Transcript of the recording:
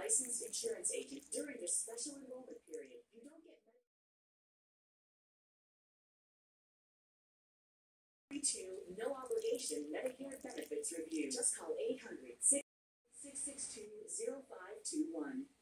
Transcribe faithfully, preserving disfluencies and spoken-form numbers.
licensed insurance agent during this special enrollment period. You don't get two no obligation Medicare benefits review. Just call eight hundred, six six two, zero five two one.